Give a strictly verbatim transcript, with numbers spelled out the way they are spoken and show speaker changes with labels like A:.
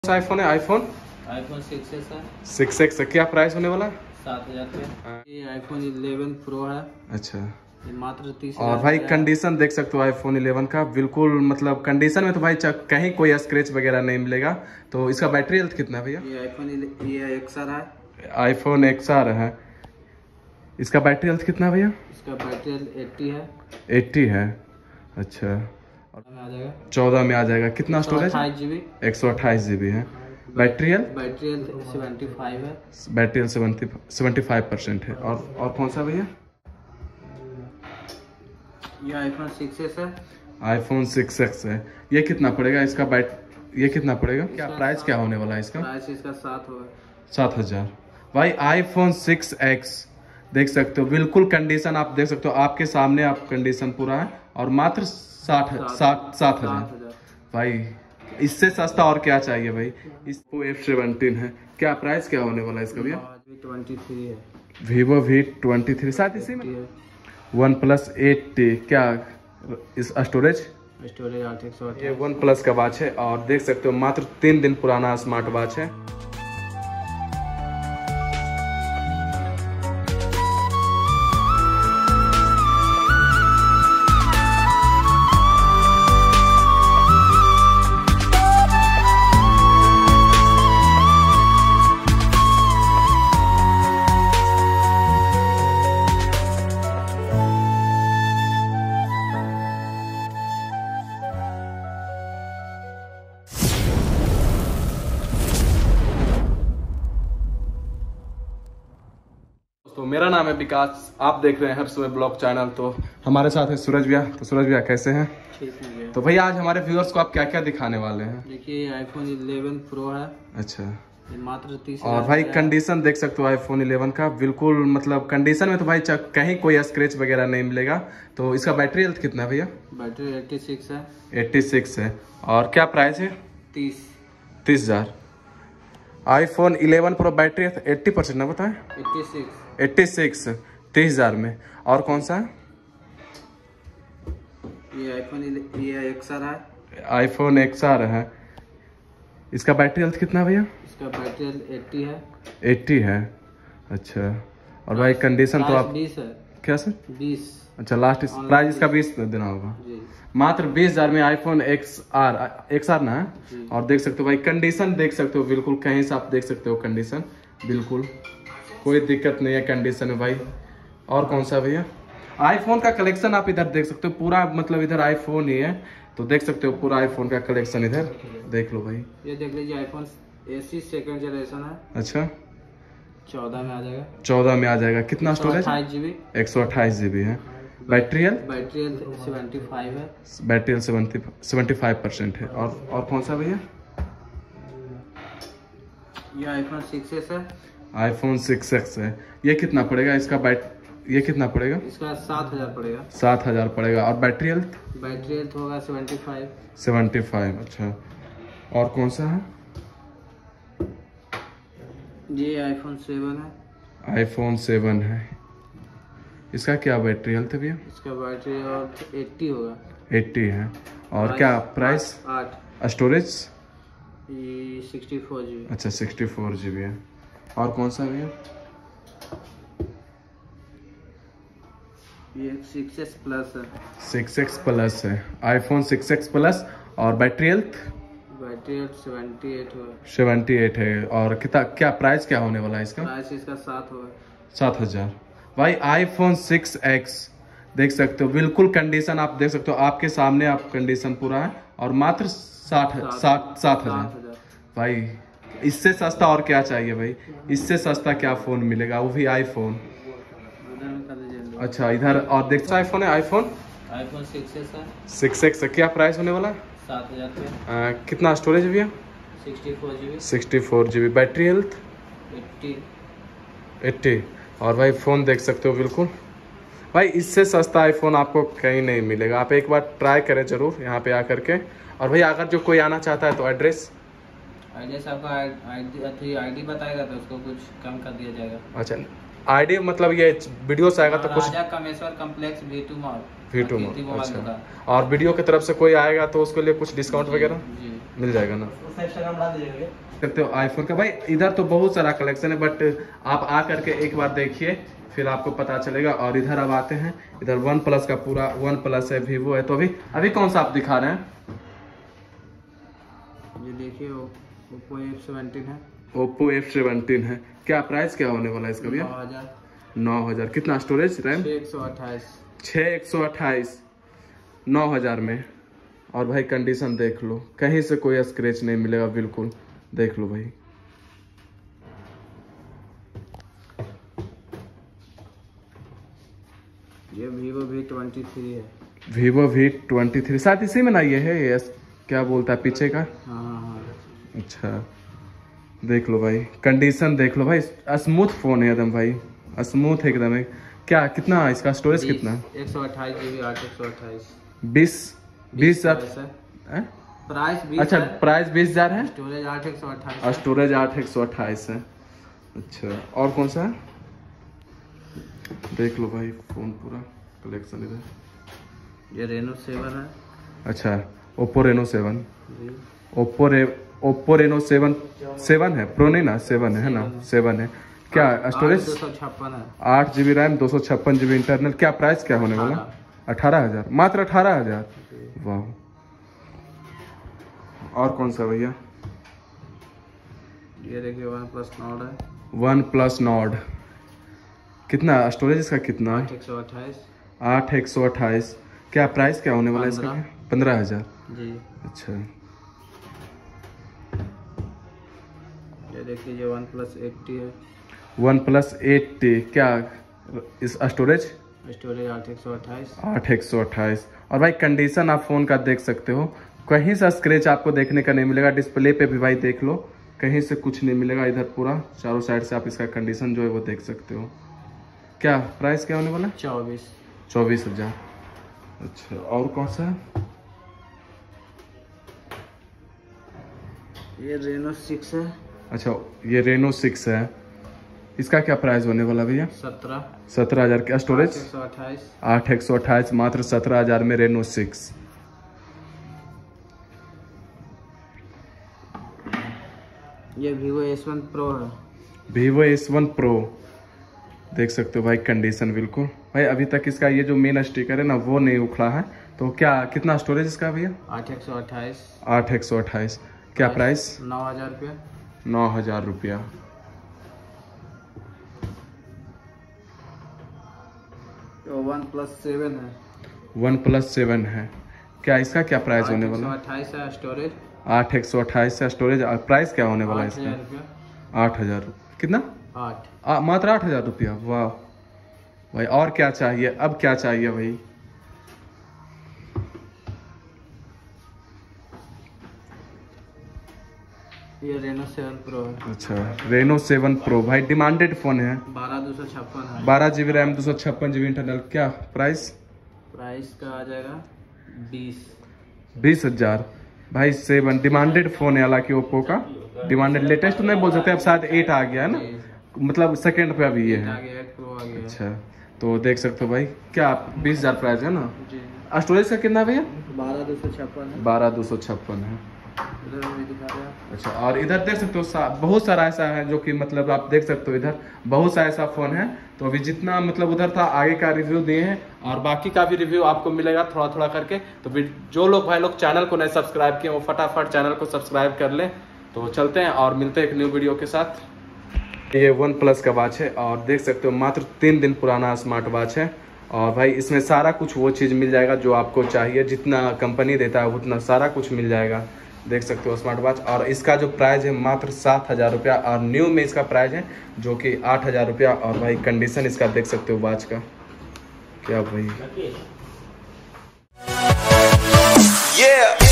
A: IPhone है iPhone
B: iPhone six S है।
A: Six X क्या प्राइस होने वाला है?
B: सात हजार रुपये। ये आईफोन इलेवन प्रो है।
A: अच्छा,
B: ये मात्र तीस
A: और भाई कंडीशन देख सकते हो आईफोन इलेवन का, बिल्कुल मतलब कंडीशन में तो भाई कहीं कोई स्क्रैच वगैरह नहीं मिलेगा। तो इसका बैटरी हेल्थ कितना है भैया?
B: ये आईफोन ये एक्सआर है।
A: आईफोन एक्सआर है, इसका बैटरी हेल्थ कितना है भैया?
B: इसका बैटरी हेल्थ एट्टी है।
A: एट्टी है, अच्छा,
B: और में आ जाएगा
A: चौदह में आ जाएगा। कितना स्टोरेज?
B: अट्ठाईस जीबी
A: एक सौ अट्ठाईस जी बी है। Battery health
B: battery health seventy five है।
A: Battery health seventy seventy five percent है। और और कौन सा भैया?
B: ये आईफोन सिक्स एस है।
A: आईफोन सिक्स एक्स है। ये कितना पड़ेगा इसका? बैट ये कितना पड़ेगा? क्या प्राइस क्या होने वाला है इसका?
B: प्राइस इसका सात होगा।
A: सात हजार। भाई आईफोन सिक्स एक्स देख सकते हो, बिल्कुल कंडीशन आप देख सकते हो, आपके सामने आप कंडीशन पूरा है, और मात्र साठ सात सात हजार। भाई इससे सस्ता और क्या चाहिए भाई? इसको एफ सेवनटीन है, क्या प्राइस क्या होने वाला है इसका भैया?
B: ट्वेंटी थ्री है।
A: वीवो वी ट्वेंटी थ्री साथ इसी में वन प्लस एट्टी। क्या इस स्टोरेज?
B: स्टोरेज आठ एक सौ।
A: ये वन प्लस का वॉच है, और देख सकते हो मात्र तीन दिन पुराना स्मार्ट वॉच है। तो मेरा नाम है विकास, आप देख रहे हैं हर सुबह ब्लॉग चैनल। तो हमारे साथ है सूरज भैया। तो सूरज भैया कैसे हैं?
B: ठीक है।
A: तो भैया आज हमारे व्यूअर्स को आप क्या क्या दिखाने वाले हैं?
B: देखिए आईफोन इलेवन प्रो है।
A: अच्छा,
B: ये मात्र तीस।
A: और भाई कंडीशन देख सकते हो आईफोन इलेवन का, बिल्कुल मतलब कंडीशन में तो भाई कहीं कोई स्क्रैच वगैरह नहीं मिलेगा। तो इसका बैटरी हेल्थ कितना है भैया?
B: बैटरी एट्टी सिक्स है।
A: एट्टी सिक्स है। और क्या प्राइस है?
B: तीस
A: तीस हजार। IPhone eleven pro battery eighty percent ना बताए?
B: एट्टी सिक्स
A: एट्टी सिक्स तीस हजार में। और कौन सा है?
B: ये आईफोन ये एक्सआर है।
A: आईफोन एक्सआर है, इसका बैटरी हेल्थ कितना भैया?
B: इसका बैटरी हेल्थ एट्टी है।
A: एट्टी है, अच्छा। और भाई कंडीशन तो आप
B: बीस है।
A: क्या सर?
B: बीस।
A: अच्छा, लास्ट प्राइस इसका बीस देना होगा।
B: जी।
A: मात्र बीस हजार में iPhone X R X R ना है। और देख सकते हो भाई कंडीशन देख सकते हो, बिल्कुल कहीं से आप देख सकते हो कंडीशन, बिल्कुल कोई दिक्कत नहीं है कंडीशन में भाई। और कौन सा भैया? आईफोन का कलेक्शन आप इधर देख सकते हो पूरा, मतलब इधर आईफोन ही है। तो देख सकते हो पूरा आईफोन का कलेक्शन इधर देख लो भाई।
B: ये देख लीजिए आईफोन एसी सेकंड जनरेशन है।
A: अच्छा,
B: चौदह में आ जाएगा।
A: चौदह में आ जाएगा। कितना स्टोरेज?
B: अट्ठाईस जीबी।
A: एक सौ अट्ठाईस जी बी है। Battery health
B: battery health seventy five है।
A: Battery health seventy seventy five percent है। और और कौन सा भैया?
B: ये आईफोन सिक्स एस है।
A: आईफोन सिक्स एक्स है। ये कितना पड़ेगा इसका? बैट ये कितना पड़ेगा?
B: इसका सात हजार पड़ेगा।
A: सात हजार पड़ेगा। और बैटरी हेल्थ?
B: बैटरी हेल्थ होगा सेवेंटी फाइव।
A: सेवेंटी फाइव, अच्छा। और कौन सा है?
B: ये आईफोन सेवन है।
A: आईफोन सेवन है, इसका क्या बैटरी हेल्थ है भैया?
B: इसका बैटरी हेल्थ एट्टी होगा।
A: एट्टी है। और क्या प्राइस?
B: आठ।
A: स्टोरेज?
B: ये सिक्सटी फोर जी बी।
A: अच्छा, सिक्सटी फोर जी बी है। और कौन सा भैया?
B: ये सिक्स एक्स प्लस है।
A: सिक्स एक्स प्लस है, आईफोन सिक्स एक्स प्लस। और battery health?
B: Battery health seventy eight होगा।
A: सेवेंटी एट है। और कितना क्या प्राइस क्या होने वाला है इसका?
B: प्राइस इसका सात होगा। सात
A: हजार। भाई आईफोन सिक्स एक्स देख सकते हो, बिल्कुल कंडीशन आप देख सकते हो, आपके सामने आप कंडीशन पूरा है, और मात्र साठ सात सात हजार। भाई इससे सस्ता और क्या चाहिए भाई? इससे सस्ता क्या फोन मिलेगा, वो भी आईफोन। अच्छा, इधर और देखते आईफोन है आईफोन
B: आईफोन सिक्स एस है।
A: सिक्स एक्स क्या प्राइस होने वाला है?
B: सात हजार रुपये।
A: कितना स्टोरेज भैया?
B: Sixty four G B.
A: Sixty four G B. Battery health?
B: Eighty.
A: Eighty. और भाई फ़ोन देख सकते हो, बिल्कुल भाई इससे सस्ता आईफोन आपको कहीं नहीं मिलेगा। आप एक बार ट्राई करें जरूर यहाँ पे आकर के। और भाई अगर जो कोई आना चाहता है तो एड्रेस
B: एड्रेस आपका आईडी आईडी बताएगा तो उसको कुछ कम कर दिया जाएगा। अच्छा,
A: आईडी मतलब ये वीडियो से आएगा तो कुछ?
B: Raja Kameshwar complex V two mall.
A: V two mall, अच्छा। और वीडियो की तरफ से कोई आएगा तो उसके लिए कुछ डिस्काउंट वगैरह?
B: जी।
A: मिल जाएगा ना,
B: इंस्टाग्राम डाल दीजिएगा
A: करते हो आईफोन का। भाई इधर तो बहुत सारा कलेक्शन है, बट आप आ करके एक बार देखिए फिर आपको पता चलेगा। और इधर अब आते हैं, इधर वन प्लस का पूरा वन प्लस है, वीवो है। तो अभी अभी कौन सा आप दिखा रहे हैं?
B: ये देखिए ओप्पो एफ सेवनटीन है।
A: ओप्पो एफ सेवनटीन है। क्या प्राइस क्या होने वाला है इसका भैया?
B: नौ हजार
A: नौ हजार कितना स्टोरेज रैम?
B: एक सौ अट्ठाईस
A: छः एक सौ अट्ठाईस नौ हजार में। और भाई कंडीशन देख लो, कहीं से कोई स्क्रैच नहीं मिलेगा, बिल्कुल देख लो भाई।
B: ये वीवो वी ट्वेंटी थ्री है।
A: वीवो वी ट्वेंटी थ्री शायद इसी में ना ये है, ये क्या बोलता है पीछे का?
B: हाँ हाँ।
A: अच्छा देख लो भाई, कंडीशन देख लो भाई, स्मूथ फोन है एकदम भाई, स्मूथ एकदम है। क्या कितना है इसका स्टोरेज? कितना?
B: एक सौ अट्ठाईस जी बी आठ एक सौ अट्ठाईस
A: बीस बीस हजार
B: प्राइस बीस।
A: अच्छा प्राइस बीस हजार है,
B: स्टोरेज आठ एक सौ अट्ठाईस
A: स्टोरेज आठ एक सौ अट्ठाईस है। अच्छा और कौन सा है? देख लो भाई फोन पूरा कलेक्शन इधर।
B: ये रेनो सेवन है।
A: अच्छा ओप्पो रेनो सेवन, ओप्पो रे ओप्पो रेनो सेवन सेवन है, प्रो नहीं ना, सेवन है ना, सेवन है। क्या स्टोरेज?
B: दो सौ छप्पन है।
A: आठ जी बी रैम, दो सौ छप्पन जी बी इंटरनल। क्या प्राइस क्या होने वाला? अठारह हजार, मात्र अठारह हजार। वाह। और कौन सा भैया?
B: ये देखिए वन प्लस नॉर्ड है।
A: वन प्लस नॉर्ड कितना स्टोरेज इसका? कितना?
B: आठ एक सौ अट्ठाईस
A: आठ एक सौ अट्ठाईस। क्या प्राइस क्या होने वाला है इसका? पंद्रह हजार
B: जी।
A: अच्छा
B: ये देखिए ये वन प्लस एट्टी है।
A: OnePlus eighty. क्या इस स्टोरेज?
B: स्टोरेज आठ एक सौ अट्ठाईस
A: आठ एक सौ अट्ठाईस। और भाई कंडीशन आप फोन का देख सकते हो, कहीं से स्क्रैच आपको देखने का नहीं मिलेगा। डिस्प्ले पे भी भाई देख लो, कहीं से कुछ नहीं मिलेगा। इधर पूरा चारों साइड से आप इसका कंडीशन जो है वो देख सकते हो। क्या प्राइस क्या होने वाला?
B: चौबीस
A: चौबीस हजार। अच्छा और कौन सा है?
B: ये रेनो सिक्स है।
A: अच्छा ये रेनो सिक्स है। इसका क्या प्राइस होने वाला भैया?
B: सत्रह
A: सत्रह हजार। क्या स्टोरेज?
B: एक सौ अट्ठाईस
A: आठ एक सौ अट्ठाईस, मात्र सत्रह हजार में रेनो सिक्स।
B: ये वीवो एस वन प्रो है।
A: वीवो एस वन प्रो देख सकते हो भाई, कंडीशन बिल्कुल भाई। अभी तक इसका ये जो मेन स्टिकर है ना वो नहीं उखड़ा है। तो क्या कितना स्टोरेज इसका भैया?
B: आठ एक सौ अट्ठाईस
A: आठ एक सौ अट्ठाईस। क्या प्राइस?
B: नौ हजार रुपया
A: नौ हजार रुपया।
B: वन प्लस सेवन है।
A: वन प्लस सेवन है। क्या इसका क्या प्राइस होने वाला?
B: अट्ठाईस है स्टोरेज।
A: आठ एक सौ अट्ठाईस है स्टोरेज। प्राइस क्या होने वाला है इसका? आठ हजार। कितना?
B: आठ
A: आ, मात्र आठ हजार रुपया। वाह भाई, और क्या चाहिए? अब क्या चाहिए भाई?
B: ये रेनो सेवन प्रो है।
A: अच्छा रेनो सेवन प्रो भाई, डिमांडेड फोन है।
B: बारह दो सौ छप्पन है।
A: बारह जीबी रैम, दो सौ छप्पन जीबी इंटरनल। क्या प्राइस?
B: प्राइस का आ जाएगा बीस
A: बीस हजार भाई। सेवन डिमांडेड फोन है, हालांकि ओप्पो का डिमांडेड। लेटेस्ट तो नहीं बोल सकते, अब शायद एट आ गया है ना, मतलब सेकंड पे अभी ये है।
B: प्रो आ गया।
A: अच्छा तो देख सकते हो भाई, क्या बीस हजार प्राइस है ना।
B: जी।
A: स्टोरेज का कितना भैया?
B: बारह दो सौ छप्पन है।
A: बारह दो सौ छप्पन है।
B: इधर भी दिखा रहे हैं।
A: अच्छा और इधर देख सकते हो सा, बहुत सारा ऐसा है जो कि मतलब आप देख सकते हो, इधर बहुत सा ऐसा फोन है। तो अभी जितना मतलब उधर था आगे का रिव्यू दिए हैं, और बाकी का भी रिव्यू आपको मिलेगा थोड़ा थोड़ा करके। तो जो लोग भाई लोग चैनल को नहीं सब्सक्राइब किए वो फटाफट चैनल को सब्सक्राइब कर ले। तो चलते हैं और मिलते हैं एक न्यू वीडियो के साथ। ये वन प्लस का वॉच है और देख सकते हो मात्र तीन दिन पुराना स्मार्ट वॉच है। और भाई इसमें सारा कुछ वो चीज़ मिल जाएगा जो आपको चाहिए, जितना कंपनी देता है उतना सारा कुछ मिल जाएगा। देख सकते हो स्मार्ट वॉच, और इसका जो प्राइस है मात्र सात हज़ार रुपया, और न्यू में इसका प्राइस है जो कि आठ हज़ार रुपया। और भाई कंडीशन इसका देख सकते हो वॉच का, क्या भाई।
C: Yeah.